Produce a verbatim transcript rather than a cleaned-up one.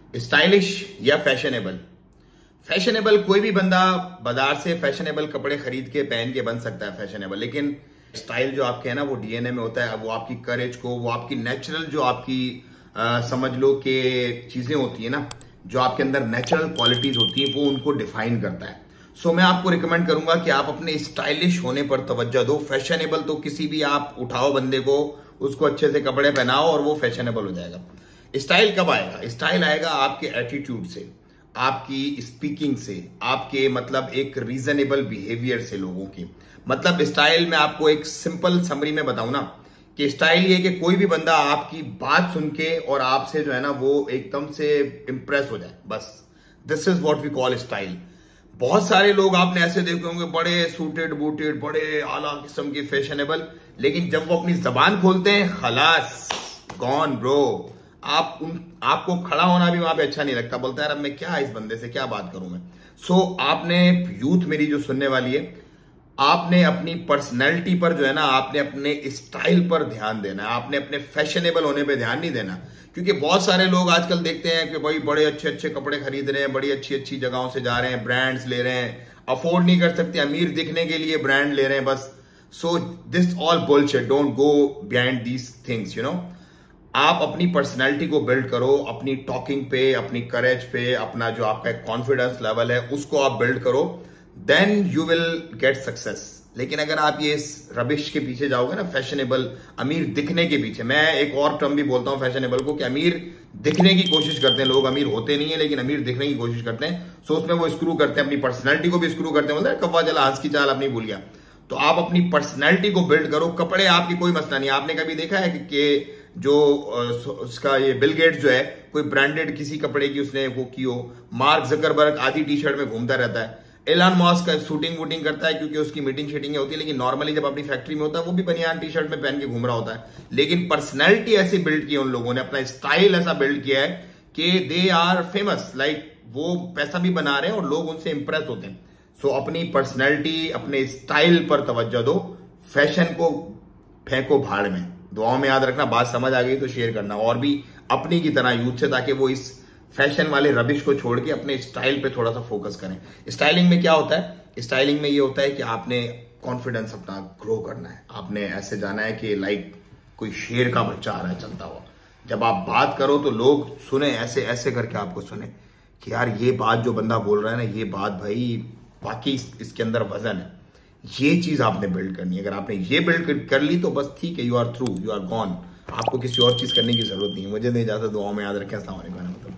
Stylish या fashionable. Fashionable कोई भी बंदा बाजार से फैशनेबल कपड़े खरीद के पहन के बन सकता है फैशनेबल, लेकिन स्टाइल जो आपके है ना वो डीएनए में होता है। वो आपकी करेज को, वो आपकी नेचुरल जो आपकी आ, समझ लो कि चीजें होती है ना, जो आपके अंदर नेचुरल क्वालिटीज होती है, वो उनको डिफाइन करता है। सो so, मैं आपको रिकमेंड करूंगा कि आप अपने स्टाइलिश होने पर तवज्जो दो। फैशनेबल तो किसी भी आप उठाओ बंदे को, उसको अच्छे से कपड़े पहनाओ और वो फैशनेबल हो जाएगा। स्टाइल कब आएगा? स्टाइल आएगा आपके एटीट्यूड से, आपकी स्पीकिंग से, आपके मतलब एक रीजनेबल बिहेवियर से लोगों की। मतलब स्टाइल में आपको एक सिंपल समरी में बताऊं ना कि स्टाइल ये कि कोई भी बंदा आपकी बात सुन के और आपसे जो है ना वो एकदम से इंप्रेस हो जाए, बस। This is what we call style. बहुत सारे लोग आपने ऐसे देखे होंगे, बड़े सूटेड बूटेड, बड़े आला किस्म के फैशनेबल, लेकिन जब वो अपनी जबान खोलते हैं, खलास, गॉन ब्रो। आप उन आपको खड़ा होना भी वहां पे अच्छा नहीं लगता। बोलता है यार अब मैं क्या इस बंदे से क्या बात करूं मैं। सो so, आपने यूथ मेरी जो सुनने वाली है, आपने अपनी पर्सनैलिटी पर जो है ना, आपने अपने स्टाइल पर ध्यान देना है। आपने अपने फैशनेबल होने पे ध्यान नहीं देना, क्योंकि बहुत सारे लोग आजकल देखते हैं कि भाई बड़े अच्छे अच्छे कपड़े खरीद रहे हैं, बड़ी अच्छी अच्छी जगहों से जा रहे हैं, ब्रांड्स ले रहे हैं, अफोर्ड नहीं कर सकते, अमीर दिखने के लिए ब्रांड ले रहे हैं बस। So this all bullshit, don't go behind these things, you know. आप अपनी पर्सनैलिटी को बिल्ड करो, अपनी टॉकिंग पे, अपनी करेज पे, अपना जो आपका कॉन्फिडेंस लेवल है उसको आप बिल्ड करो, then you will get success. लेकिन अगर आप ये रबिश के पीछे जाओगे ना, फैशनेबल, अमीर दिखने के पीछे, मैं एक और टर्म भी बोलता हूं फैशनेबल को कि अमीर दिखने की कोशिश करते हैं लोग। अमीर होते नहीं है लेकिन अमीर दिखने की कोशिश करते हैं। सो उसमें वो स्क्रू करते हैं, अपनी पर्सनैलिटी को भी स्क्रू करते हैं। बोलते हैं कव्वा चला हंस की चाल अपनी भूल गया। तो आप अपनी पर्सनैलिटी को बिल्ड करो। कपड़े आपकी कोई मसला नहीं। आपने कभी देखा है कि, कि जो उसका ये बिल गेट्स जो है, कोई ब्रांडेड किसी कपड़े की उसने वो की हो। मार्क जकरबर्ग आधी टी शर्ट में घूमता रहता है। एलन मस्क का शूटिंग वूटिंग करता है क्योंकि उसकी मीटिंग शीटिंग होती है, लेकिन नॉर्मली जब अपनी फैक्ट्री में होता है वो भी बनियान टी शर्ट में पहन के घूम रहा होता है। लेकिन पर्सनैलिटी ऐसी बिल्ड की है उन लोगों ने, अपना स्टाइल ऐसा बिल्ड किया है कि दे आर फेमस। लाइक वो पैसा भी बना रहे हैं और लोग उनसे इंप्रेस होते हैं। सो so, अपनी पर्सनैलिटी, अपने स्टाइल पर तवज्जो दो, फैशन को फेंको भाड़ में। दुआओं में याद रखना। बात समझ आ गई तो शेयर करना और भी अपनी की तरह यूथ से, ताकि वो इस फैशन वाले रबिश को छोड़ के अपने स्टाइल पे थोड़ा सा फोकस करें। स्टाइलिंग में क्या होता है? स्टाइलिंग में ये होता है कि आपने कॉन्फिडेंस अपना ग्रो करना है। आपने ऐसे जाना है कि लाइक कोई शेर का बच्चा आ रहा है चलता हुआ। जब आप बात करो तो लोग सुने, ऐसे ऐसे करके आपको सुने कि यार ये बात जो बंदा बोल रहा है ना, ये बात भाई बाकी इसके अंदर वजन है। ये चीज आपने बिल्ड करनी है। अगर आपने ये बिल्ड कर ली तो बस ठीक है, you are through, you are gone. आपको किसी और चीज करने की जरूरत नहीं है। मुझे नहीं इजाजत, दुआओं में याद रखें। अस्सलाम वालेकुम।